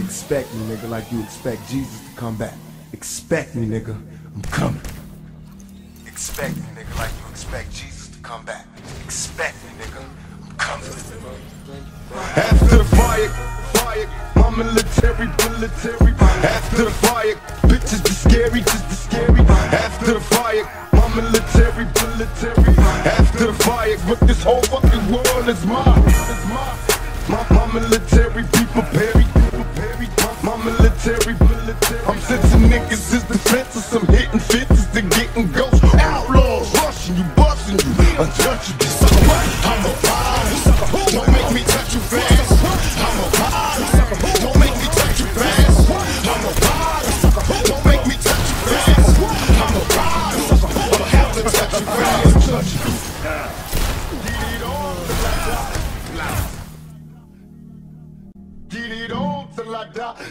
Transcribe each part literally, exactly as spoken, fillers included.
Expect me, nigga, like you expect Jesus to come back. Expect me, nigga, I'm coming. Expect me, nigga, like you expect Jesus to come back. Expect me, nigga, I'm coming. After the fire, fire, my military, military. After the fire, bitches be scary, just be scary. After the fire, my military, military. After the fire, but this whole fucking world is mine. It's mine. My, my military, be prepared, be prepared. My, my military, military. I'm sensing niggas is defenseless. I'm hitting fences to getting ghosts. Outlaws rushing you, busting you, untouchable. Sucker, I'm a vibe. Sucker, don't make me touch you fast. I'm a vibe. Sucker, don't make me touch you fast. I'm a vibe. Sucker, don't make me touch you fast. I'm a vibe. Sucker, I'ma have to touch you fast. Touch you. Get it on till I die. Get it on till I die.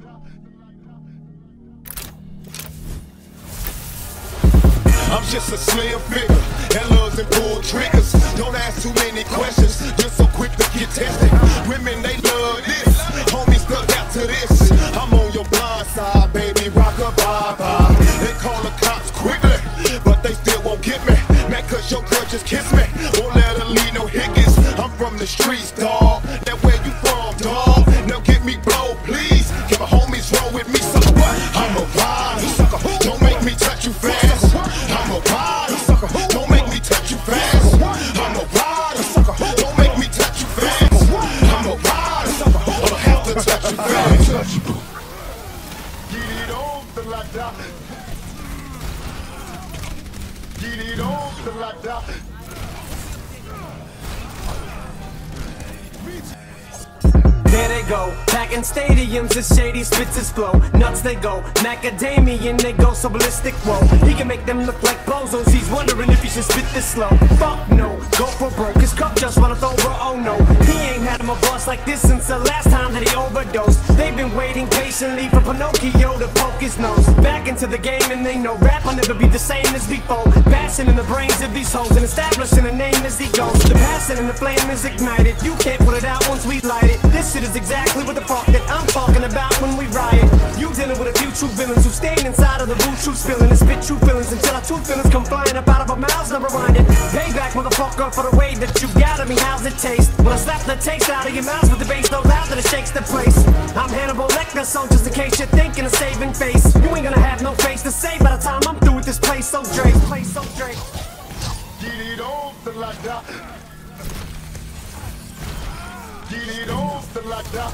I'm just a slim figure that loves and pull triggers. Don't ask too many questions, just so quick to get tested. Women, they love this. Homies stuck out to this. I'm on your blind side, baby, rock a bye-bye. They call the cops quickly, but they still won't get me. Man, cause your girl just kissed me. Won't let her leave no hickets. I'm from the streets, dawg. That where you from, dawg? Now get me blow, please. Get my homies roll with me, sucker. I'm a vibe, sucker. Don't make me touch you fast. I'm a rider, sucker. Don't make me touch you fast. I'm a rider, sucker. Don't make me touch you fast. I'm a rider, sucker. I'ma have to touch you fast. Get it on till I die. Get it on till I die. There they go, back in stadiums, the shady spits his flow. Nuts they go, macadamian, they go so ballistic, whoa. He can make them look like bozos, he's wondering if he should spit this slow. Fuck no, go for broke, his cup just runneth over, oh no. He ain't had him a boss like this since the last time that he overdosed. They've been waiting patiently for Pinocchio to poke his nose. Back into the game and they know rap will never be the same as before. Bashing in the brains of these hoes and establishing a name as he goes. The passion and the flame is ignited, you can't put it out once we light it. This shit is exactly what the fuck that I'm talking about when we riot. You dealing with a few true villains who stay inside of the root true spilling and spit true feelings until our true feelings come flying up out of our mouths, never minded. Payback, motherfucker, for the way that you got at me, how's it taste? When I slap the taste out of your mouth with the bass so loud that it shakes the place. I'm Hannibal Lecter, so just in case you're thinking of saving face, you ain't gonna have no face to say by the time I'm through with this place so Drake, place so Drake. Get it on till I die. Get it on till I die.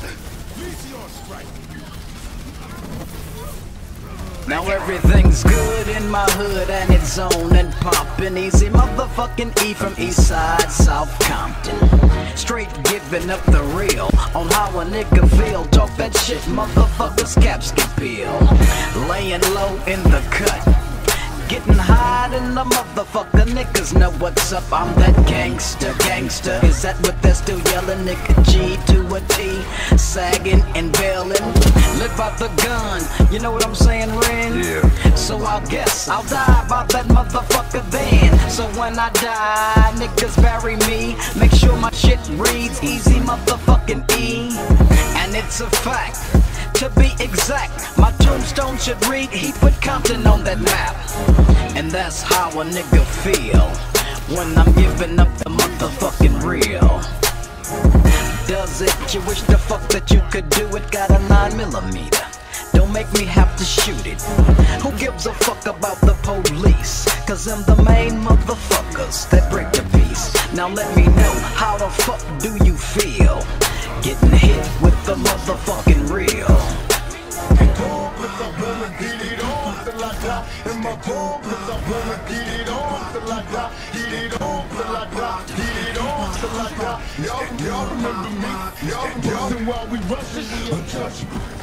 Now everything's good in my hood and it's on and poppin'. Easy motherfucking E from Eastside, South Compton. Straight giving up the real on how a nigga feel. Talk that shit, motherfuckers caps can peel. Laying low in the cut, getting high in the motherfucker. Niggas know what's up, I'm that gangster, gangster. Is that what they're still yelling? Nigga G to a T, sagging and bailing. Live out the gun, you know what I'm saying, Ren? Yeah. So I guess I'll die about that motherfucker then. So when I die, niggas bury me. Make sure my shit reads easy motherfucking E. And it's a fact, to be exact, my tombstone should read he put Compton on that map. And that's how a nigga feel when I'm giving up the motherfucking real. Does it? You wish the fuck that you could do it? Got a nine millimeter, don't make me have to shoot it. Who gives a fuck about the police? Cause I'm the main motherfuckers that break the peace. Now let me know, how the fuck do you feel getting hit with the motherfucking real? Get it on till I die. In my bones, cause I wanna get it on till I die. Get it on till I die. Get it on till I die. Y'all, y'all remember me? Y'all, y'all, while we rushing, untouchable.